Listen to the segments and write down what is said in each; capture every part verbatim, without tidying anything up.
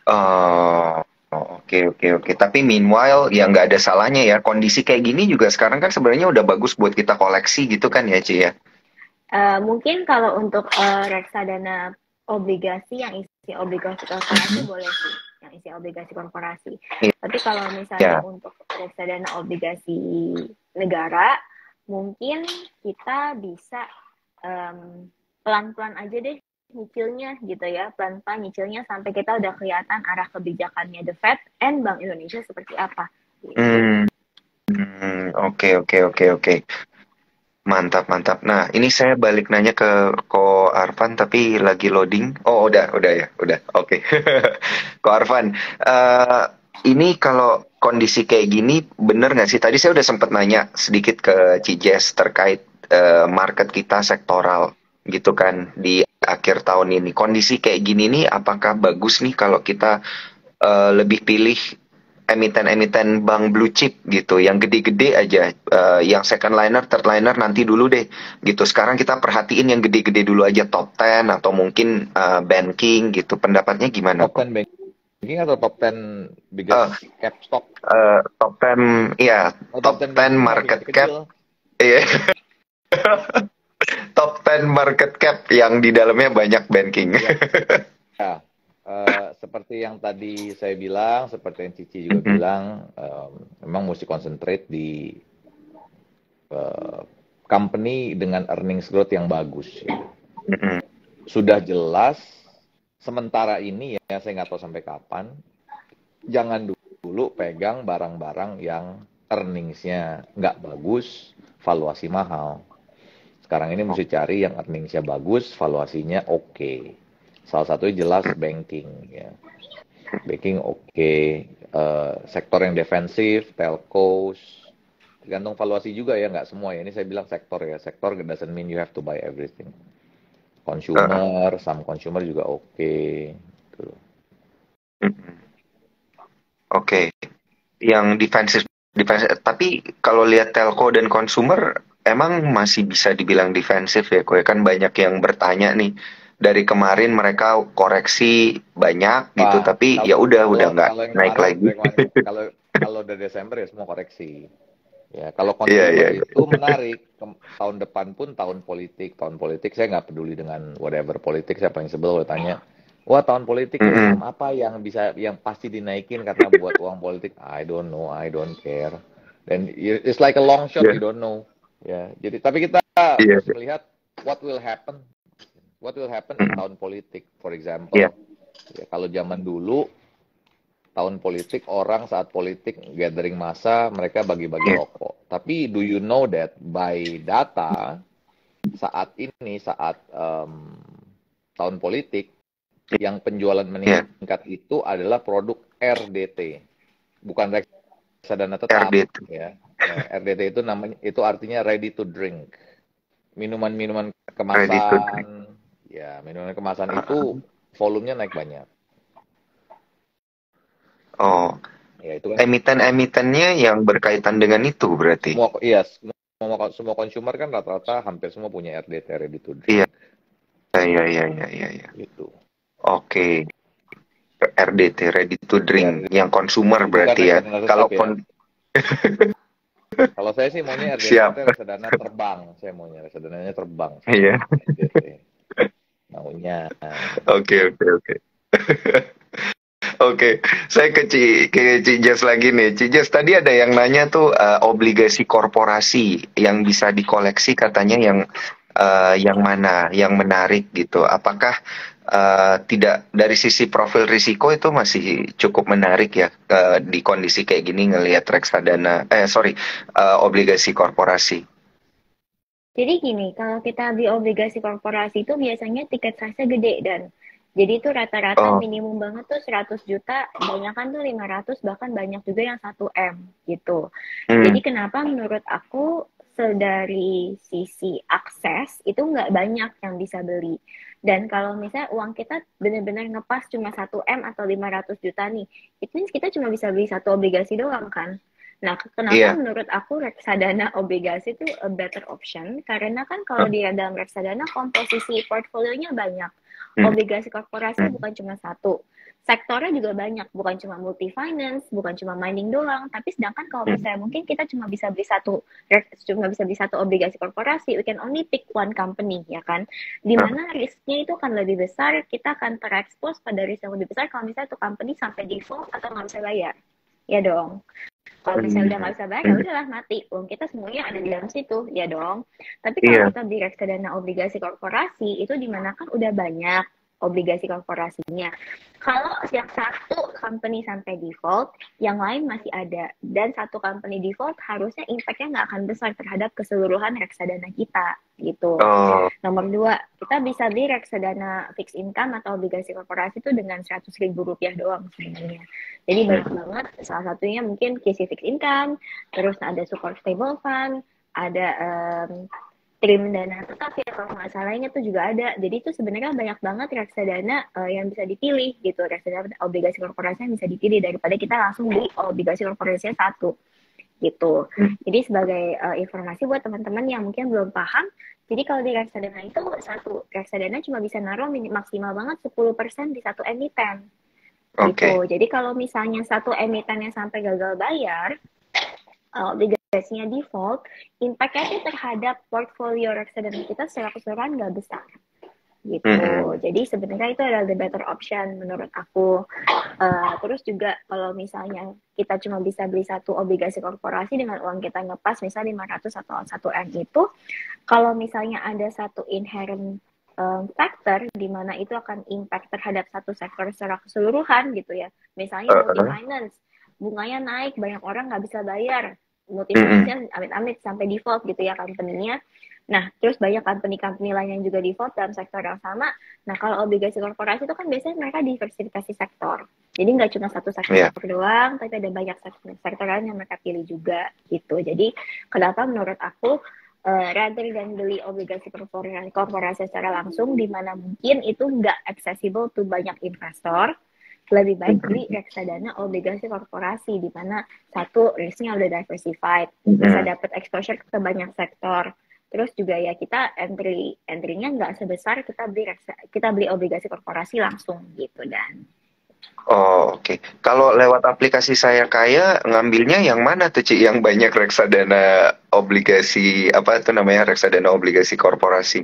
Oh, oke oke oke. Tapi meanwhile, ya nggak ada salahnya ya. Kondisi kayak gini juga sekarang kan sebenarnya udah bagus buat kita koleksi gitu kan ya, Ci ya? Eh, mungkin kalau untuk eh, reksadana obligasi yang isi obligasi korporasi Mhm. boleh sih, yang isi obligasi korporasi. Iya. Tapi kalau misalnya Ya. untuk reksadana obligasi negara, mungkin kita bisa em, pelan-pelan aja deh nyicilnya gitu ya, pelan-pelan nyicilnya sampai kita udah kelihatan arah kebijakannya The Fed and Bank Indonesia seperti apa gitu. Hmm, hmm, oke oke oke oke. Mantap mantap. Nah, ini saya balik nanya ke Ko Arfan tapi lagi loading. Oh, udah udah ya, udah. Oke. Ko Arfan, eh, ini kalau kondisi kayak gini bener nggak sih? Tadi saya udah sempat nanya sedikit ke Cijes terkait eh, market kita sektoral gitu kan di akhir tahun ini. Kondisi kayak gini nih, apakah bagus nih kalau kita eh, lebih pilih emiten-emiten bank blue chip gitu, yang gede-gede aja, eh, yang second liner, third liner nanti dulu deh, gitu. Sekarang kita perhatiin yang gede-gede dulu aja, top ten atau mungkin eh, banking gitu. Pendapatnya gimana Top kok? ten banking atau top ten Eh, biggest cap stock? eh, top ten, ya, Oh, top top ten ten banking masih market cap, kecil-kecil. iya, top ten market cap yang di dalamnya banyak banking. Ya, ya. Eh, seperti yang tadi saya bilang, seperti yang Cici juga Mhm, bilang, em, memang mesti concentrate di eh, company dengan earnings growth yang bagus. Ya. mhm. Sudah jelas, sementara ini ya, saya nggak tahu sampai kapan, jangan dulu pegang barang-barang yang earningsnya nggak bagus, valuasi mahal. Sekarang ini mesti cari yang earningsnya bagus, valuasinya oke. Okay. Salah satunya jelas banking ya. Banking oke. Okay. Uh, sektor yang defensif, telcos, tergantung valuasi juga ya, nggak semua ya. Ini saya bilang sektor ya. Sektor doesn't mean you have to buy everything. Eh, Consumer, some consumer juga oke. Okay. Tuh. mhm. Oke, yang defensif defensif. Tapi kalau lihat telco dan consumer emang masih bisa dibilang defensif ya, kok ya kan banyak yang bertanya nih. Dari kemarin mereka koreksi banyak gitu, Wah, tapi kalau ya udah udah kalau nggak kalau yang naik kemarin lagi. dari kemarin kalau kalau dari Desember ya semua koreksi. Ya, kalau Iya consumer iya iya. itu menarik. Kem- tahun depan pun tahun politik. Tahun politik saya nggak peduli dengan whatever politik. Saya paling sebel kalau tanya, wah tahun politik nih saham Mm-mm. apa yang bisa yang pasti dinaikin karena buat uang politik? I don't know, I don't care. Dan y- it's like a long shot, you Iya don't know. Ya, jadi tapi kita iya. mesti melihat what will happen, what will happen in Mm-mm. tahun politik. For Iya. example, ya, kalau zaman dulu tahun politik orang saat politik gathering massa mereka bagi-bagi Iya. rokok. Tapi do you know that by data saat ini saat um, tahun politik yang penjualan Iya. meningkat itu adalah produk R D T, bukan reksadana tetap R D T. ya. Eh, R D T itu namanya itu artinya ready to drink. Minuman-minuman Ready to drink. kemasan ya, minuman kemasan Uh-uh. itu volumenya naik banyak. Oh, Ya itu kan emiten-emitennya yang berkaitan dengan itu berarti. semua iya semua semua consumer kan rata-rata hampir semua punya R D T ready to Iya drink iya iya iya iya. Iya. gitu. Oke. R D T, ready to Ya drink, yang consumer bukan berarti ya. reksadana Kalau tetap ya. kon Kalau saya sih maunya R D T siap, reksadana terbang. Saya maunya reksadananya terbang saya. iya. R D T maunya. Oke oke oke. Oke, saya ke Ci, ke Cijas lagi nih. Cijas tadi ada yang nanya tuh eh, obligasi korporasi yang bisa dikoleksi katanya yang eh, yang mana, yang menarik gitu. Apakah eh, tidak dari sisi profil risiko itu masih cukup menarik ya eh, di kondisi kayak gini ngelihat reksadana, eh sorry, eh, obligasi korporasi. Jadi gini, kalau kita beli obligasi korporasi itu biasanya tiket size gede dan jadi itu rata-rata Oh, minimum banget tuh seratus juta, banyak kan tuh lima ratus bahkan banyak juga yang satu M gitu. Jadi hmm, kenapa menurut aku dari sisi akses itu nggak banyak yang bisa beli. Dan kalau misalnya uang kita benar-benar ngepas cuma satu M atau lima ratus juta nih, itu kita cuma bisa beli satu obligasi doang kan. Nah, kenapa iya. menurut aku reksadana obligasi itu a better option? Karena kan Eh, kalau di dalam reksadana komposisi portfolionya banyak. hmm, Obligasi korporasi hmm, bukan cuma satu. sektornya juga banyak, bukan cuma multi finance, bukan cuma mining doang. Tapi sedangkan kalau misalnya mungkin kita cuma bisa beli satu, cuma bisa beli satu obligasi korporasi, we can only pick one company, ya kan? Dimana risknya itu akan lebih besar, kita akan terekspos pada risk yang lebih besar kalau misalnya tuh company sampai default atau nggak bisa bayar, ya dong. Kalau misalnya udah nggak bisa bayar, ya udahlah mati. Uang kita semuanya ada di dalam situ, ya dong. Tapi kalau Iya. kita beli reksadana obligasi korporasi, itu dimana kan udah banyak obligasi korporasinya. Kalau yang satu company sampai default, yang lain masih ada. Dan satu company default harusnya impact-nya nggak akan besar terhadap keseluruhan reksadana kita, gitu. Oh. Nomor dua, kita bisa beli reksadana fixed income atau obligasi korporasi itu dengan seratus ribu rupiah doang sebenarnya. Jadi banyak banget, salah satunya mungkin K C fixed income, terus ada Sukor stable fund, ada um, trim dana tetap ya kalau nggak salahnya tuh juga ada. Jadi itu sebenarnya banyak banget reksadana uh, yang bisa dipilih gitu, reksadana obligasi korporasi yang bisa dipilih daripada kita langsung beli obligasi korporasinya satu gitu. Jadi sebagai uh, informasi buat teman-teman yang mungkin belum paham, jadi kalau di reksadana itu satu reksadana cuma bisa naruh maksimal banget sepuluh persen di satu emiten. Gitu. Okay. Jadi kalau misalnya satu emitennya sampai gagal bayar, uh, obligasinya default, impact-nya terhadap portfolio reksadana kita secara keseluruhan nggak besar. Gitu. Mm-hmm. Jadi sebenarnya itu adalah the better option menurut aku. Uh, terus juga kalau misalnya kita cuma bisa beli satu obligasi korporasi dengan uang kita ngepas misalnya lima ratus atau satu M itu, kalau misalnya ada satu inherent um, factor di mana itu akan impact terhadap satu sektor secara keseluruhan gitu ya. Misalnya uh-huh. multi finance, bunganya naik, banyak orang nggak bisa bayar. Multi finance-nya amit-amit sampai default gitu ya company-nya. Nah, terus banyak company-company lain yang juga default dalam sektor yang sama. Nah, kalau obligasi korporasi itu kan biasanya mereka diversifikasi sektor. Jadi nggak cuma satu sektor yeah. doang, tapi ada banyak sektor, sektor lain yang mereka pilih juga gitu. Jadi, kenapa menurut aku uh, rather than beli obligasi korporasi, korporasi secara langsung, di mana mungkin itu nggak accessible to banyak investor, lebih baik beli reksadana obligasi korporasi, di mana satu, risknya udah diversified, bisa dapat exposure ke banyak sektor. Terus juga ya kita entry entry-nya nggak sebesar kita beli kita beli obligasi korporasi langsung gitu dan. Oh oke. Okay. Kalau lewat aplikasi Saya Kaya ngambilnya yang mana tuh Ci? Yang banyak reksadana obligasi apa itu namanya reksadana obligasi korporasi?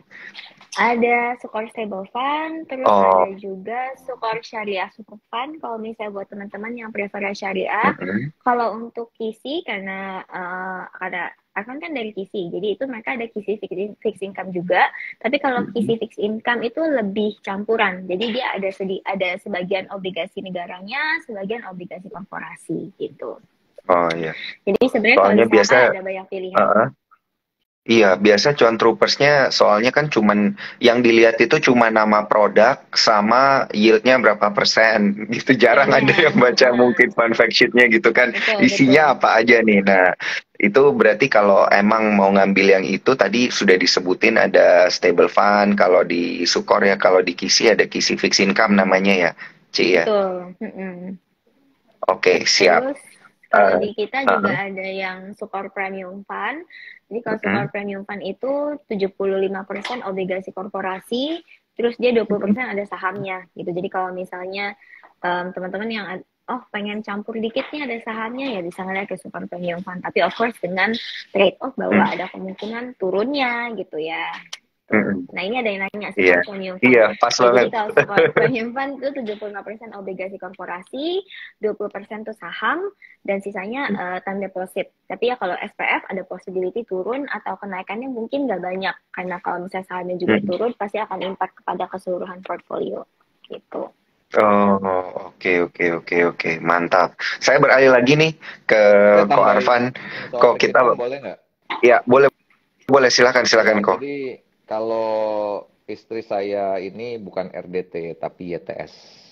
Ada Sukor Stable Fund, terus oh. ada juga Sukor Syariah Sukuk Fund. Kalau misalnya buat teman-teman yang prefer syariah, mm-hmm. kalau untuk K I S I karena uh, ada Arfan kan dari K I S I, jadi itu mereka ada K I S I fixed income juga. Tapi kalau K I S I fixed income itu lebih campuran, jadi dia ada sedi ada sebagian obligasi negaranya, sebagian obligasi korporasi gitu. Oh iya. Jadi sebenarnya kalau di sana ada banyak pilihan. Uh-huh. Iya, biasa cuan troopersnya soalnya kan cuman yang dilihat itu cuma nama produk sama yieldnya berapa persen gitu. Jarang yeah, ada yang baca yeah. mungkin fund fact sheet-nya gitu kan. Betul, isinya betul. Apa aja nih. Nah, itu berarti kalau emang mau ngambil yang itu tadi sudah disebutin ada stable fund, kalau di Sukor ya, kalau di K I S I ada K I S I fixed income namanya ya, Ci ya. Betul. Mm-hmm. Oke, okay, siap. Terus kalau uh, di kita juga uh-huh. ada yang Sukor Premium Fund. Jadi kalau Sukor uh-huh. Premium Fund itu tujuh puluh lima persen obligasi korporasi, terus dia dua puluh persen ada sahamnya gitu. Jadi kalau misalnya um, teman-teman yang oh pengen campur dikit nih ada sahamnya ya bisa ngeliat ke Sukor Premium Fund. Tapi of course dengan trade off bahwa uh-huh. ada kemungkinan turunnya gitu ya. Mm-hmm. Nah ini ada yang nanya Sukor yeah. Premium Fund. Iya, pas so, banget. Jadi kalau Sukor Premium Fund itu tujuh puluh lima persen obligasi korporasi, dua puluh persen itu saham, dan sisanya uh, time deposit. Tapi ya kalau S P F ada possibility turun atau kenaikannya mungkin nggak banyak. Karena kalau misalnya sahamnya juga mm-hmm. turun, pasti akan impact kepada keseluruhan portfolio. Gitu. Oh, oke, okay, oke, okay, oke, okay, oke. Okay. Mantap. Saya beralih lagi nih ke Ko Arfan. Kok kita... Boleh nggak? Ya, boleh. Boleh, silakan, silakan, Ko. Jadi, kalau istri saya ini bukan R D T tapi Y T S,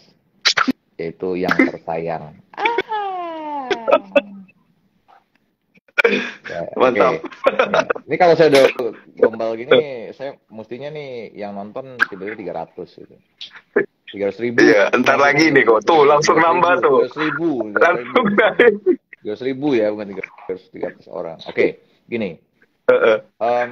yaitu yang tersayang. Ya, mantap. Okay. Ya. Ini kalau saya udah gombal gini, saya mestinya nih yang nonton tiba-tiba tiga ratus gitu. tiga ratus ribu. Iya, entar lagi nih kok. Tuh langsung nambah tuh. tiga ratus ribu. Langsung naik. tiga ratus ribu ya, bukan tiga ratus, tiga ratus orang. Oke, okay, gini. Um,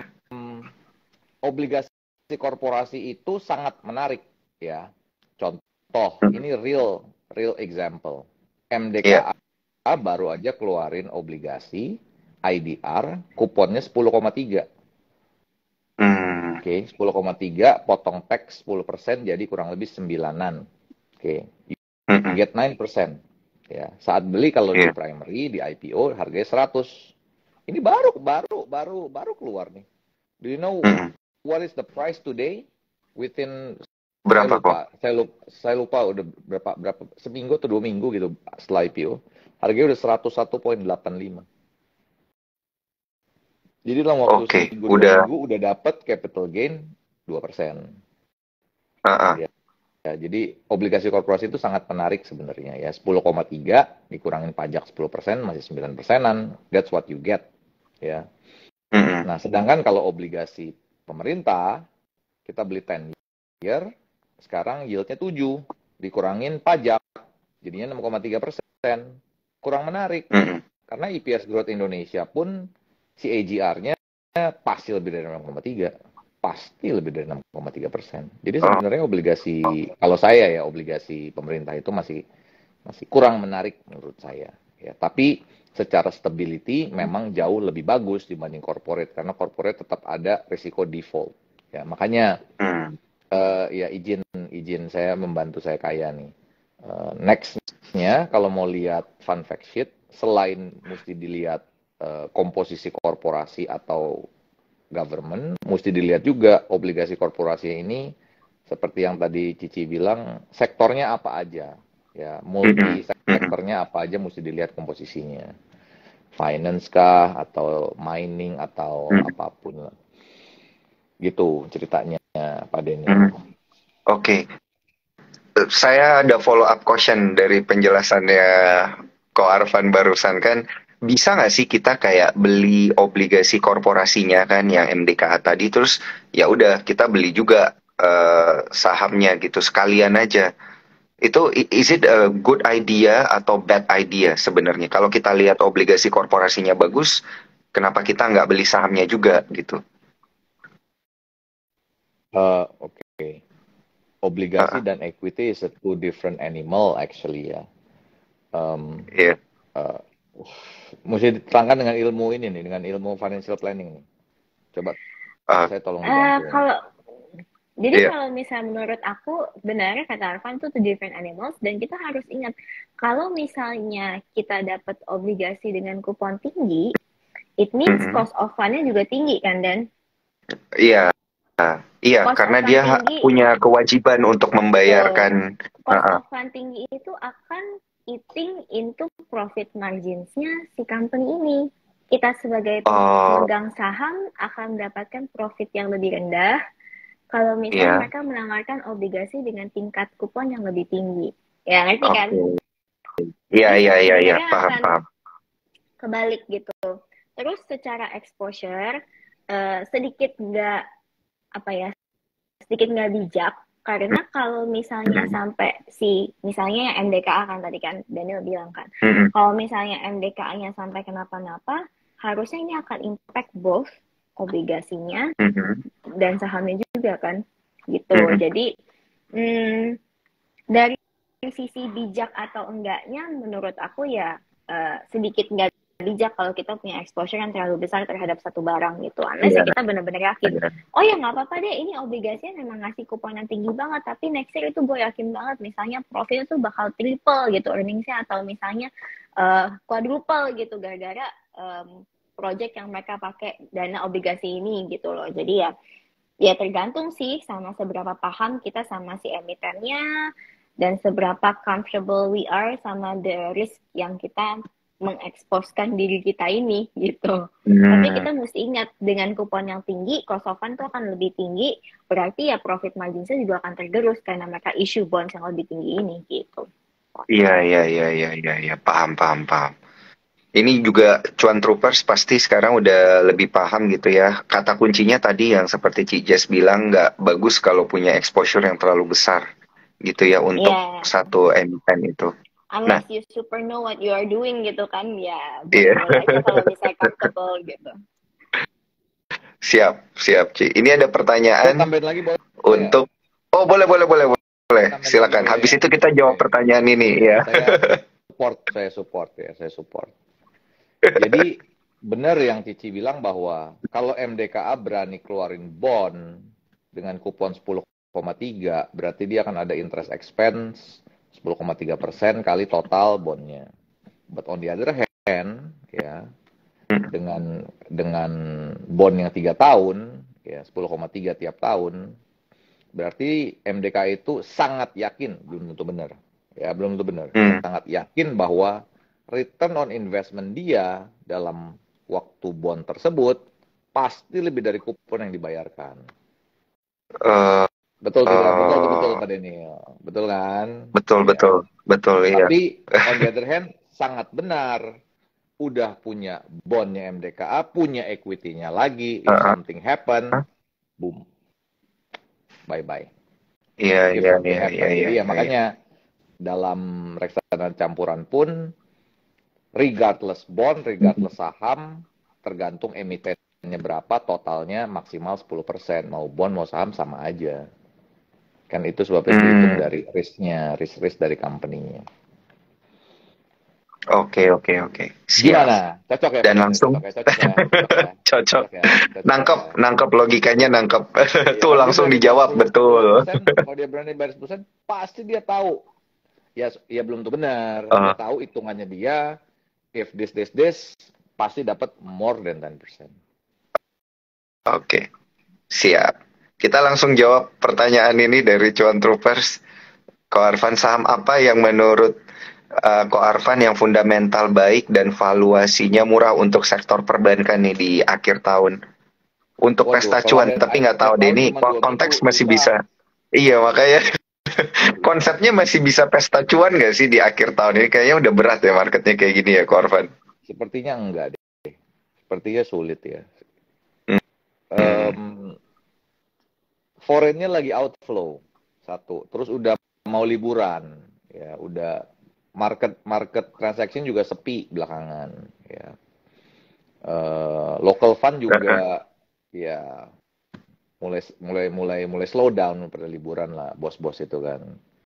obligasi korporasi itu sangat menarik ya. Contoh, ini real real example. Iya. M D K A baru aja keluarin obligasi I D R, kuponnya sepuluh koma tiga. Hmm. Oke, okay, sepuluh koma tiga potong tax sepuluh persen jadi kurang lebih sembilanan. Oke, okay. You Mm-mm. get nine percent. Ya, saat beli kalau Iya. di primary, di I P O harganya seratus. Ini baru baru baru baru keluar nih. Do you know Mm-mm. what is the price today? Within saya Berapa kok? lupa, saya lupa, saya lupa udah berapa berapa seminggu atau dua minggu gitu setelah I P O. Harganya udah seratus satu koma delapan lima. Jadi dalam waktu Oke, seminggu dua udah. minggu udah dapat capital gain dua persen. Uh-uh. Ya, ya, jadi obligasi korporasi itu sangat menarik sebenarnya ya. sepuluh koma tiga dikurangin pajak sepuluh persen masih sembilan persenan. That's what you get. Ya. Mm-mm. Nah, sedangkan kalau obligasi pemerintah kita beli ten year sekarang yieldnya tujuh dikurangin pajak jadinya enam koma tiga persen. Kurang menarik. Mm-mm. Karena E P S growth Indonesia pun C A G R-nya pasti lebih dari enam koma tiga. Pasti lebih dari enam koma tiga persen. Jadi Oh. sebenarnya obligasi, kalau saya ya, obligasi pemerintah itu masih masih kurang menarik menurut saya. Ya, tapi secara stability memang jauh lebih bagus dibanding corporate. Karena corporate tetap ada risiko default. Ya, makanya Hmm. uh, ya izin izin saya membantu saya kaya nih. Uh, Next-nya kalau mau lihat fun fact sheet, selain mesti dilihat uh, komposisi korporasi atau government, mesti dilihat juga obligasi korporasi ini seperti yang tadi Cici bilang, sektornya apa aja. Ya, multi sektornya apa aja mesti dilihat komposisinya. Finance kah atau mining atau Hmm. apapun lah. Gitu ceritanya Pak Denny. Hmm. Oke. Okay. Saya ada follow up question dari penjelasannya Ko Arfan barusan kan. Bisa nggak sih kita kayak beli obligasi korporasinya kan yang M D K A tadi terus ya udah kita beli juga uh, sahamnya gitu sekalian aja. Itu is it a good idea atau bad idea sebenarnya? Kalau kita lihat obligasi korporasinya bagus, kenapa kita nggak beli sahamnya juga gitu? Uh, Oke, okay. Obligasi Uh, dan equity is a two different animal actually ya. Um, yeah. uh, mesti diterangkan dengan ilmu ini nih, dengan ilmu financial planning nih. Coba Uh, saya tolong Uh, dibantu. kalau jadi Iya. kalau misalnya menurut aku benar kata Arfan tuh two different animals dan kita harus ingat kalau misalnya kita dapat obligasi dengan kupon tinggi, it means Mhm. cost of fund-nya juga tinggi kan Dan? Iya, uh, iya Cost karena of dia fund ha- tinggi, punya kewajiban untuk betul. membayarkan. Cost Uh-uh. of fund tinggi itu akan eating into profit margins-nya si company ini. Kita sebagai Oh, pemegang saham akan mendapatkan profit yang lebih rendah kalau iya. misalnya mereka menawarkan obligasi dengan tingkat kupon yang lebih tinggi. Ya, ngerti kan? Oke. Iya, Jadi iya, iya, iya, sebenarnya paham, akan paham. kebalik gitu. Terus secara exposure eh, sedikit nggak apa ya, sedikit nggak bijak karena kalau misalnya Mhm. sampai si misalnya yang M D K A kan tadi kan Daniel bilang kan, Mhm. kalau misalnya M D K A-nya sampai kenapa-napa, harusnya ini akan impact both obligasinya Mhm. dan sahamnya juga kan, gitu. Mhm. Jadi hmm, dari sisi bijak atau enggaknya, menurut aku ya uh, sedikit nggak bijak kalau kita punya exposure yang terlalu besar terhadap satu barang gitu. Unless Iya. ya kita benar-benar yakin, Iya. oh ya nggak apa-apa deh, ini obligasinya memang ngasih kupon yang tinggi banget, tapi next year itu gue yakin banget misalnya profit itu bakal triple gitu earningsnya, atau misalnya uh, quadruple gitu gara-gara um, project yang mereka pakai dana obligasi ini gitu loh. Jadi ya ya tergantung sih sama seberapa paham kita sama si emitennya dan seberapa comfortable we are sama the risk yang kita mengeksposkan diri kita ini gitu. Hmm. Tapi kita mesti ingat dengan kupon yang tinggi, cost of fund itu akan lebih tinggi, berarti ya profit margin-nya juga akan tergerus karena mereka issue bonds yang lebih tinggi ini gitu. Iya, iya, iya, iya, iya, iya, paham, paham, paham. Ini juga Cuan Troopers pasti sekarang udah lebih paham gitu ya. Kata kuncinya tadi yang seperti Ci Jess bilang nggak bagus kalau punya exposure yang terlalu besar gitu ya untuk Yeah. satu emiten itu. Unless Nah, you super know what you are doing gitu kan, ya Iya. boleh-boleh aja kalau misalnya comfortable gitu. Siap, siap Ci. Ini ada Saya pertanyaan tambahin lagi boleh? untuk oh boleh boleh boleh boleh boleh. namanya Silakan. ide Habis yang itu kita jawab oke. pertanyaan ini Ya, ya. saya support, saya support ya, saya support. Jadi benar yang Cici bilang bahwa kalau M D K A berani keluarin bond dengan kupon sepuluh koma tiga, berarti dia akan ada interest expense sepuluh koma tiga persen kali total bondnya. But on the other hand, ya dengan dengan bond yang tiga tahun, ya sepuluh koma tiga tiap tahun, berarti M D K A itu sangat yakin, belum tentu benar, ya belum tentu benar, ya Hmm. sangat yakin bahwa return on investment dia dalam waktu bond tersebut pasti lebih dari kupon yang dibayarkan. Eh, Betul tidak? Betul betul betul eh, Pak Daniel. Betul kan? betul, Ya. betul, betul, iya. Tapi on the other hand sangat benar. Udah punya bondnya M D K A, punya equity-nya lagi. If Uh-uh. something happen, boom, bye bye. Iya, If iya, something iya, iya, happen, iya, jadi ya iya. makanya dalam reksadana campuran pun regardless bond, regardless saham, tergantung emitennya berapa, totalnya maksimal sepuluh persen. Mau bond, mau saham sama aja. Kan itu sebabnya dihitung Hmm. dari risk-nya, risk-risk dari company-nya. Oke, oke, oke. Siap. Gimana? Cocok ya Pak Dan Daniel? langsung Cocok ya? Cocok ya? Cocok ya? cocok. Cocok ya? Cocok Nangkep, ya? nangkep logikanya, nangkep. Iya, Tuh kalau dia langsung berani bayar dijawab, sepuluh betul. persen, kalau dia berani bayar sepuluh persen, pasti dia tahu. Ya, ya belum tentu benar. Dia Uh, tahu hitungannya dia, if this, this, this, pasti dapat more than ten percent. Oke, siap. Kita langsung jawab pertanyaan ini dari Cuan Troopers. Ko Arfan, saham apa yang menurut uh, Ko Arfan yang fundamental baik dan valuasinya murah untuk sektor perbankan nih di akhir tahun? Untuk Waduh, pesta kalau cuan, tapi nggak akhir tahu deh tahun ini cuma ko- dua minggu, konteks masih susah. bisa. Iya, makanya Susah. konsepnya masih bisa pesta cuan nggak sih di akhir tahun ini? Kayaknya udah berat ya marketnya kayak gini ya, Ko Arfan. Sepertinya enggak deh. Sepertinya sulit ya. Hmm. Um, foreignnya lagi outflow satu, terus udah mau liburan, ya udah market market transaction juga sepi belakangan, ya. Uh, local fund juga ya mulai mulai mulai mulai slow down pada liburan lah, bos-bos itu kan.